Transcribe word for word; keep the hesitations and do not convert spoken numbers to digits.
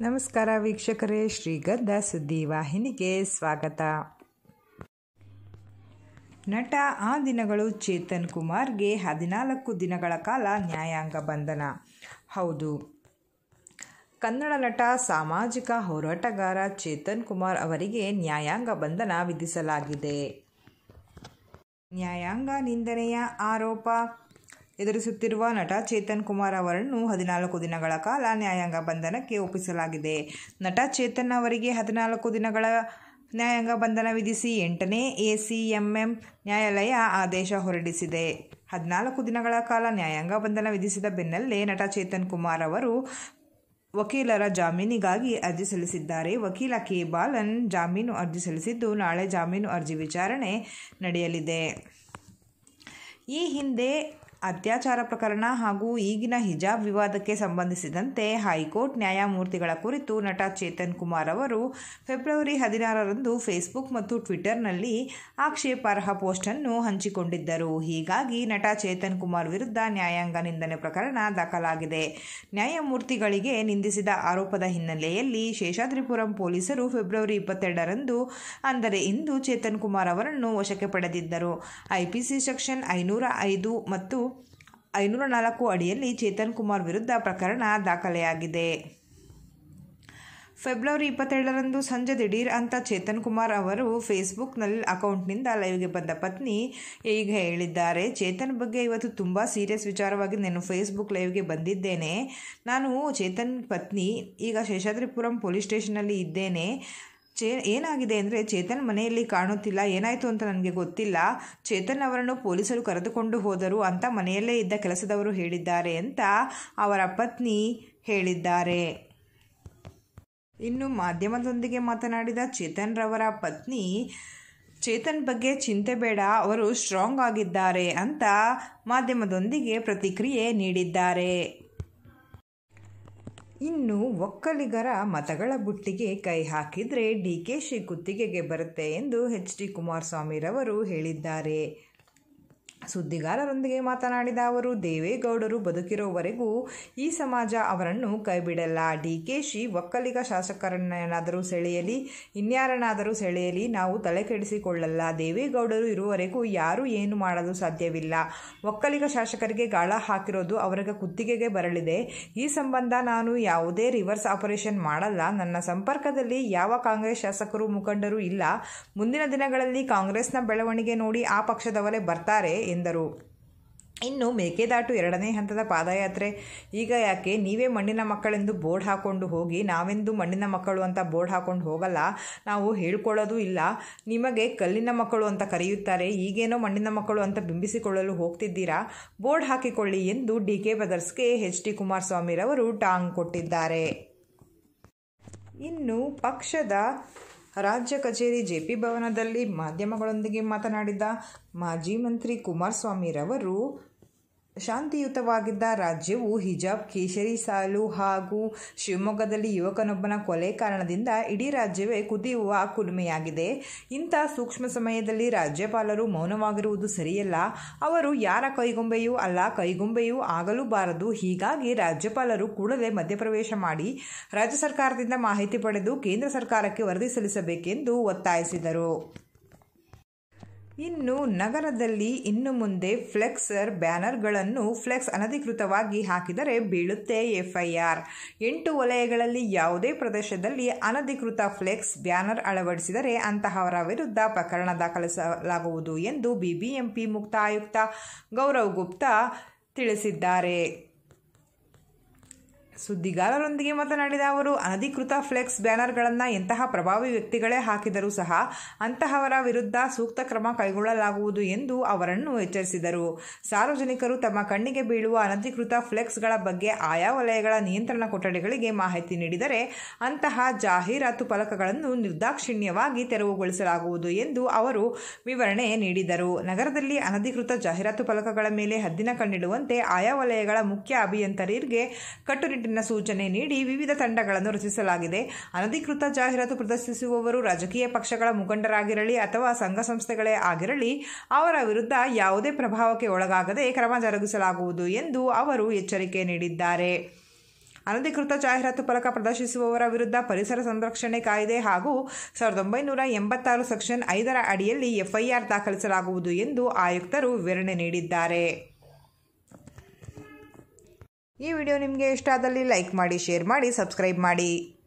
ನಮಸ್ಕಾರ ವೀಕ್ಷಕರೇ, ಶ್ರೀಗಂಧ ಸುದ್ದಿವಾಹಿನಿಗೆ ಸ್ವಾಗತ. ನಟ ಆ ದಿನಗಳು ಚೇತನ್ ಕುಮಾರ್ಗೆ ಹದಿನಾಲ್ಕು ದಿನಗಳ ಕಾಲ ನ್ಯಾಯಾಂಗ ಬಂಧನ. ಹೌದು, ಕನ್ನಡ ನಟ, ಸಾಮಾಜಿಕ ಹೋರಾಟಗಾರ ಚೇತನ್ ಕುಮಾರ್ ಅವರಿಗೆ ನ್ಯಾಯಾಂಗ ಬಂಧನ ವಿಧಿಸಲಾಗಿದೆ. ನ್ಯಾಯಾಂಗ ನಿಂದನೆಯ ಆರೋಪ ಎದುರಿಸುತ್ತಿರುವ ನಟ ಚೇತನ್ ಕುಮಾರ್ ಅವರನ್ನು ಹದಿನಾಲ್ಕು ದಿನಗಳ ಕಾಲ ನ್ಯಾಯಾಂಗ ಬಂಧನಕ್ಕೆ ಒಪ್ಪಿಸಲಾಗಿದೆ. ನಟ ಚೇತನ್ ಅವರಿಗೆ ಹದಿನಾಲ್ಕು ದಿನಗಳ ನ್ಯಾಯಾಂಗ ಬಂಧನ ವಿಧಿಸಿ ಎಂಟನೇ ಎಸಿಎಂಎಂ ನ್ಯಾಯಾಲಯ ಆದೇಶ ಹೊರಡಿಸಿದೆ. ಹದಿನಾಲ್ಕು ದಿನಗಳ ಕಾಲ ನ್ಯಾಯಾಂಗ ಬಂಧನ ವಿಧಿಸಿದ ಬೆನ್ನಲ್ಲೇ ನಟ ಚೇತನ್ ಕುಮಾರ್ ಅವರು ವಕೀಲರ ಜಾಮೀನಿಗಾಗಿ ಅರ್ಜಿ ಸಲ್ಲಿಸಿದ್ದಾರೆ. ವಕೀಲ ಕೆ ಬಾಲನ್ ಜಾಮೀನು ಅರ್ಜಿ ಸಲ್ಲಿಸಿದ್ದು, ನಾಳೆ ಜಾಮೀನು ಅರ್ಜಿ ವಿಚಾರಣೆ ನಡೆಯಲಿದೆ. ಈ ಹಿಂದೆ ಅತ್ಯಾಚಾರ ಪ್ರಕರಣ ಹಾಗೂ ಈಗಿನ ಹಿಜಾಬ್ ವಿವಾದಕ್ಕೆ ಸಂಬಂಧಿಸಿದಂತೆ ಹೈಕೋರ್ಟ್ ನ್ಯಾಯಮೂರ್ತಿಗಳ ಕುರಿತು ನಟ ಚೇತನ್ ಕುಮಾರ್ ಅವರು ಫೆಬ್ರವರಿ ಹದಿನಾರರಂದು ಫೇಸ್ಬುಕ್ ಮತ್ತು ಟ್ವಿಟರ್ನಲ್ಲಿ ಆಕ್ಷೇಪಾರ್ಹ ಪೋಸ್ಟನ್ನು ಹಂಚಿಕೊಂಡಿದ್ದರು. ಹೀಗಾಗಿ ನಟ ಚೇತನ್ ಕುಮಾರ್ ವಿರುದ್ಧ ನ್ಯಾಯಾಂಗ ನಿಂದನೆ ಪ್ರಕರಣ ದಾಖಲಾಗಿದೆ. ನ್ಯಾಯಮೂರ್ತಿಗಳಿಗೆ ನಿಂದಿಸಿದ ಆರೋಪದ ಹಿನ್ನೆಲೆಯಲ್ಲಿ ಶೇಷಾದ್ರಿಪುರಂ ಪೊಲೀಸರು ಫೆಬ್ರವರಿ ಇಪ್ಪತ್ತೆರಡರಂದು ಅಂದರೆ ಇಂದು ಚೇತನ್ ಕುಮಾರ್ ಅವರನ್ನು ವಶಕ್ಕೆ ಪಡೆದಿದ್ದರು. ಐಪಿಸಿ ಸೆಕ್ಷನ್ ಐನೂರ ಐದು ಮತ್ತು ಐನೂರ ನಾಲ್ಕು ಅಡಿಯಲ್ಲಿ ಚೇತನ್ ಕುಮಾರ್ ವಿರುದ್ಧ ಪ್ರಕರಣ ದಾಖಲೆಯಾಗಿದೆ. ಫೆಬ್ರವರಿ ಇಪ್ಪತ್ತೆರಡರಂದು ಸಂಜೆ ದಿಢೀರ್ ಅಂತ ಚೇತನ್ ಕುಮಾರ್ ಅವರು ಫೇಸ್ಬುಕ್ನಲ್ಲಿ ಅಕೌಂಟ್ನಿಂದ ಲೈವ್ಗೆ ಬಂದ ಪತ್ನಿ ಈಗ ಹೇಳಿದ್ದಾರೆ. ಚೇತನ್ ಬಗ್ಗೆ ಇವತ್ತು ತುಂಬ ಸೀರಿಯಸ್ ವಿಚಾರವಾಗಿ ನಾನು ಫೇಸ್ಬುಕ್ ಲೈವ್ಗೆ ಬಂದಿದ್ದೇನೆ. ನಾನು ಚೇತನ್ ಪತ್ನಿ ಈಗ ಶೇಷಾದ್ರಿಪುರಂ ಪೊಲೀಸ್ ಸ್ಟೇಷನ್ನಲ್ಲಿ ಇದ್ದೇನೆ. ಚೇ ಏನಾಗಿದೆ ಅಂದರೆ ಚೇತನ್ ಮನೆಯಲ್ಲಿ ಕಾಣುತ್ತಿಲ್ಲ, ಏನಾಯಿತು ಅಂತ ನನಗೆ ಗೊತ್ತಿಲ್ಲ. ಚೇತನ್ ಅವರನ್ನು ಪೊಲೀಸರು ಕರೆದುಕೊಂಡು ಹೋದರು ಅಂತ ಮನೆಯಲ್ಲೇ ಇದ್ದ ಕೆಲಸದವರು ಹೇಳಿದ್ದಾರೆ ಅಂತ ಅವರ ಪತ್ನಿ ಹೇಳಿದ್ದಾರೆ. ಇನ್ನು ಮಾಧ್ಯಮದೊಂದಿಗೆ ಮಾತನಾಡಿದ ಚೇತನ್ ರವರ ಪತ್ನಿ, ಚೇತನ್ ಬಗ್ಗೆ ಚಿಂತೆ ಬೇಡ, ಅವರು ಸ್ಟ್ರಾಂಗ್ ಆಗಿದ್ದಾರೆ ಅಂತ ಮಾಧ್ಯಮದೊಂದಿಗೆ ಪ್ರತಿಕ್ರಿಯೆ ನೀಡಿದ್ದಾರೆ. ಇನ್ನು ಒಕ್ಕಲಿಗರ ಮತಗಳ ಬುಟ್ಟಿಗೆ ಕೈ ಹಾಕಿದರೆ ಡಿಕೆಶಿ ಕುತ್ತಿಗೆಗೆ ಬರುತ್ತೆ ಎಂದು ಎಚ್ ಡಿ ಕುಮಾರಸ್ವಾಮಿರವರು ಹೇಳಿದ್ದಾರೆ. ಸುದ್ದಿಗಾರರೊಂದಿಗೆ ಮಾತನಾಡಿದ ಅವರು, ದೇವೇಗೌಡರು ಬದುಕಿರೋವರೆಗೂ ಈ ಸಮಾಜ ಅವರನ್ನು ಕೈಬಿಡಲ್ಲ. ಡಿಕೆಶಿ ಒಕ್ಕಲಿಗ ಶಾಸಕರನ್ನೇನಾದರೂ ಸೆಳೆಯಲಿ, ಇನ್ಯಾರನ್ನಾದರೂ ಸೆಳೆಯಲಿ, ನಾವು ತಲೆ ಕೆಡಿಸಿಕೊಳ್ಳಲ್ಲ. ದೇವೇಗೌಡರು ಇರುವವರೆಗೂ ಯಾರೂ ಏನು ಮಾಡಲು ಸಾಧ್ಯವಿಲ್ಲ. ಒಕ್ಕಲಿಗ ಶಾಸಕರಿಗೆ ಗಾಳ ಹಾಕಿರೋದು ಅವರಿಗೆ ಕುತ್ತಿಗೆಗೆ ಬರಲಿದೆ. ಈ ಸಂಬಂಧ ನಾನು ಯಾವುದೇ ರಿವರ್ಸ್ ಆಪರೇಷನ್ ಮಾಡಲ್ಲ. ನನ್ನ ಸಂಪರ್ಕದಲ್ಲಿ ಯಾವ ಕಾಂಗ್ರೆಸ್ ಶಾಸಕರು, ಮುಖಂಡರು ಇಲ್ಲ. ಮುಂದಿನ ದಿನಗಳಲ್ಲಿ ಕಾಂಗ್ರೆಸ್ನ ಬೆಳವಣಿಗೆ ನೋಡಿ ಆ ಪಕ್ಷದವರೇ ಬರ್ತಾರೆ ಎಂದರು. ಇನ್ನು ಮೇಕೆದಾಟು ಎರಡನೇ ಹಂತದ ಪಾದಯಾತ್ರೆ ಈಗ ಯಾಕೆ? ನೀವೇ ಮಣ್ಣಿನ ಮಕ್ಕಳೆಂದು ಬೋರ್ಡ್ ಹಾಕ್ಕೊಂಡು ಹೋಗಿ. ನಾವೆಂದು ಮಣ್ಣಿನ ಮಕ್ಕಳು ಅಂತ ಬೋರ್ಡ್ ಹಾಕ್ಕೊಂಡು ಹೋಗಲ್ಲ. ನಾವು ಹೇಳ್ಕೊಳ್ಳೋದು ಇಲ್ಲ. ನಿಮಗೆ ಕಲ್ಲಿನ ಮಕ್ಕಳು ಅಂತ ಕರೆಯುತ್ತಾರೆ, ಈಗೇನೋ ಮಣ್ಣಿನ ಮಕ್ಕಳು ಅಂತ ಬಿಂಬಿಸಿಕೊಳ್ಳಲು ಹೋಗ್ತಿದ್ದೀರಾ. ಬೋರ್ಡ್ ಹಾಕಿಕೊಳ್ಳಿ ಎಂದು ಡಿ ಕೆ ಬ್ರದರ್ಸ್ಗೆ ಎಚ್ ಡಿ ಕುಮಾರಸ್ವಾಮಿರವರು ಟಾಂಗ್ ಕೊಟ್ಟಿದ್ದಾರೆ. ಇನ್ನು ಪಕ್ಷದ ರಾಜ್ಯ ಕಚೇರಿ ಜೆಪಿ ಭವನದಲ್ಲಿ ಮಾಧ್ಯಮಗಳೊಂದಿಗೆ ಮಾತನಾಡಿದ ಮಾಜಿ ಮಂತ್ರಿ ಕುಮಾರಸ್ವಾಮಿರವರು, ಶಾಂತಿಯುತವಾಗಿದ್ದ ರಾಜ್ಯವು ಹಿಜಾಬ್, ಕೇಸರಿ ಸಾಲು ಹಾಗೂ ಶಿವಮೊಗ್ಗದಲ್ಲಿ ಯುವಕನೊಬ್ಬನ ಕೊಲೆ ಕಾರಣದಿಂದ ಇಡೀ ರಾಜ್ಯವೇ ಕುದಿಯುವ ಕುಲುಮೆಯಾಗಿದೆ. ಇಂಥ ಸೂಕ್ಷ್ಮ ಸಮಯದಲ್ಲಿ ರಾಜ್ಯಪಾಲರು ಮೌನವಾಗಿರುವುದು ಸರಿಯಲ್ಲ. ಅವರು ಯಾರ ಕೈಗೊಂಬೆಯೂ ಅಲ್ಲ, ಕೈಗೊಂಬೆಯೂ ಆಗಲೂಬಾರದು. ಹೀಗಾಗಿ ರಾಜ್ಯಪಾಲರು ಕೂಡಲೇ ಮಧ್ಯಪ್ರವೇಶ ಮಾಡಿ ರಾಜ್ಯ ಸರ್ಕಾರದಿಂದ ಮಾಹಿತಿ ಪಡೆದು ಕೇಂದ್ರ ಸರ್ಕಾರಕ್ಕೆ ವರದಿ ಸಲ್ಲಿಸಬೇಕೆಂದು ಒತ್ತಾಯಿಸಿದರು. ಇನ್ನು ನಗರದಲ್ಲಿ ಇನ್ನು ಮುಂದೆ ಫ್ಲೆಕ್ಸರ್ ಬ್ಯಾನರ್ಗಳನ್ನು ಫ್ಲೆಕ್ಸ್ ಅನಧಿಕೃತವಾಗಿ ಹಾಕಿದರೆ ಬೀಳುತ್ತೆ ಎಫ್ಐಆರ್. ಎಂಟು ವಲಯಗಳಲ್ಲಿ ಯಾವುದೇ ಪ್ರದೇಶದಲ್ಲಿ ಅನಧಿಕೃತ ಫ್ಲೆಕ್ಸ್ ಬ್ಯಾನರ್ ಅಳವಡಿಸಿದರೆ ಅಂತಹವರ ವಿರುದ್ಧ ಪ್ರಕರಣ ದಾಖಲಿಸಲಾಗುವುದು ಎಂದು ಬಿಬಿಎಂಪಿ ಮುಕ್ತ ಆಯುಕ್ತ ಗೌರವ್ ಗುಪ್ತಾ ತಿಳಿಸಿದ್ದಾರೆ. ಸುದ್ದಿಗಾರರೊಂದಿಗೆ ಮಾತನಾಡಿದ ಅವರು, ಅನಧಿಕೃತ ಫ್ಲೆಕ್ಸ್ ಬ್ಯಾನರ್ಗಳನ್ನು ಎಂತಹ ಪ್ರಭಾವಿ ವ್ಯಕ್ತಿಗಳೇ ಹಾಕಿದರೂ ಸಹ ಅಂತಹವರ ವಿರುದ್ಧ ಸೂಕ್ತ ಕ್ರಮ ಕೈಗೊಳ್ಳಲಾಗುವುದು ಎಂದು ಅವರನ್ನು ಎಚ್ಚರಿಸಿದರು. ಸಾರ್ವಜನಿಕರು ತಮ್ಮ ಕಣ್ಣಿಗೆ ಬೀಳುವ ಅನಧಿಕೃತ ಫ್ಲೆಕ್ಸ್ಗಳ ಬಗ್ಗೆ ಆಯಾ ವಲಯಗಳ ನಿಯಂತ್ರಣ ಕೊಠಡಿಗಳಿಗೆ ಮಾಹಿತಿ ನೀಡಿದರೆ ಅಂತಹ ಜಾಹೀರಾತು ಫಲಕಗಳನ್ನು ನಿರ್ದಾಕ್ಷಿಣ್ಯವಾಗಿ ತೆರವುಗೊಳಿಸಲಾಗುವುದು ಎಂದು ಅವರು ವಿವರಣೆ ನೀಡಿದರು. ನಗರದಲ್ಲಿ ಅನಧಿಕೃತ ಜಾಹೀರಾತು ಫಲಕಗಳ ಮೇಲೆ ಹದ್ದಿನ ಕಣ್ಣಿಡುವಂತೆ ಆಯಾ ವಲಯಗಳ ಮುಖ್ಯ ಅಭಿಯಂತರರಿಗೆ ಕಟ್ಟುನಿಟ್ಟಿನ ಸೂಚನೆ ನೀಡಿ ವಿವಿಧ ತಂಡಗಳನ್ನು ರಚಿಸಲಾಗಿದೆ. ಅನಧಿಕೃತ ಜಾಹೀರಾತು ಪ್ರದರ್ಶಿಸುವವರು ರಾಜಕೀಯ ಪಕ್ಷಗಳ ಮುಖಂಡರಾಗಿರಲಿ ಅಥವಾ ಸಂಘ ಸಂಸ್ಥೆಗಳೇ ಆಗಿರಲಿ ಅವರ ವಿರುದ್ಧ ಯಾವುದೇ ಪ್ರಭಾವಕ್ಕೆ ಒಳಗಾಗದೆ ಕ್ರಮ ಜರುಗಿಸಲಾಗುವುದು ಎಂದು ಅವರು ಎಚ್ಚರಿಕೆ ನೀಡಿದ್ದಾರೆ. ಅನಧಿಕೃತ ಜಾಹೀರಾತು ಫಲಕ ಪ್ರದರ್ಶಿಸುವವರ ವಿರುದ್ಧ ಪರಿಸರ ಸಂರಕ್ಷಣೆ ಕಾಯ್ದೆ ಹಾಗೂ ಸಾವಿರದ ಒಂಬೈನೂರ ಎಂಬತ್ತಾರು ಸೆಕ್ಷನ್ ಐದರ ಅಡಿಯಲ್ಲಿ ಎಫ್ಐಆರ್ ದಾಖಲಿಸಲಾಗುವುದು ಎಂದು ಆಯುಕ್ತರು ವಿವರಣೆ ನೀಡಿದ್ದಾರೆ. ಈ ವಿಡಿಯೋ ನಿಮಗೆ ಇಷ್ಟ ಆದಲ್ಲಿ ಲೈಕ್ ಮಾಡಿ, ಶೇರ್ ಮಾಡಿ, ಸಬ್ಸ್ಕ್ರೈಬ್ ಮಾಡಿ.